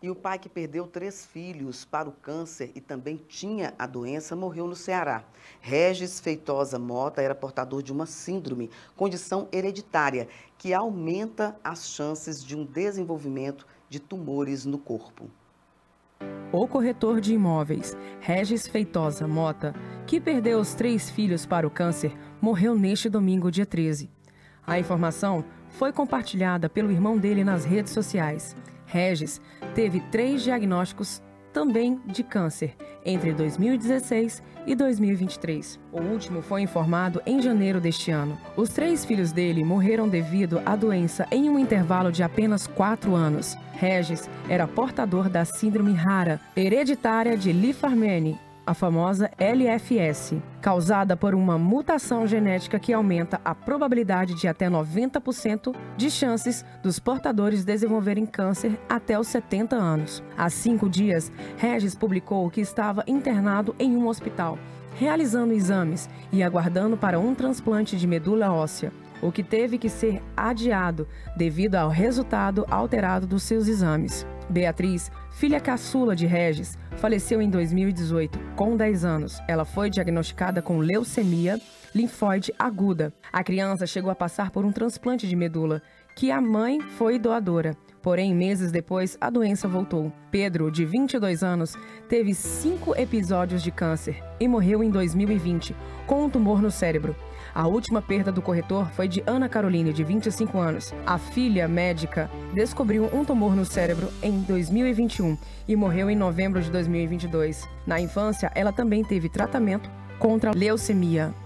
E o pai que perdeu 3 filhos para o câncer e também tinha a doença, morreu no Ceará. Regis Feitosa Mota era portador de uma síndrome, condição hereditária, que aumenta as chances de um desenvolvimento de tumores no corpo. O corretor de imóveis, Regis Feitosa Mota, que perdeu os 3 filhos para o câncer, morreu neste domingo, dia 13. A informação foi compartilhada pelo irmão dele nas redes sociais. Regis teve 3 diagnósticos também de câncer entre 2016 e 2023. O último foi informado em janeiro deste ano. Os 3 filhos dele morreram devido à doença em um intervalo de apenas 4 anos. Regis era portador da síndrome rara hereditária de Li-Fraumeni, a famosa LFS, causada por uma mutação genética que aumenta a probabilidade de até 90% de chances dos portadores desenvolverem câncer até os 70 anos. Há 5 dias, Regis publicou que estava internado em um hospital, realizando exames e aguardando para um transplante de medula óssea, o que teve que ser adiado devido ao resultado alterado dos seus exames. Beatriz, filha caçula de Regis, faleceu em 2018, com 10 anos. Ela foi diagnosticada com leucemia linfóide aguda. A criança chegou a passar por um transplante de medula, que a mãe foi doadora. Porém, meses depois, a doença voltou. Pedro, de 22 anos, teve 5 episódios de câncer e morreu em 2020, com um tumor no cérebro. A última perda do corretor foi de Ana Caroline, de 25 anos. A filha médica descobriu um tumor no cérebro em 2021 e morreu em novembro de 2022. Na infância, ela também teve tratamento contra a leucemia.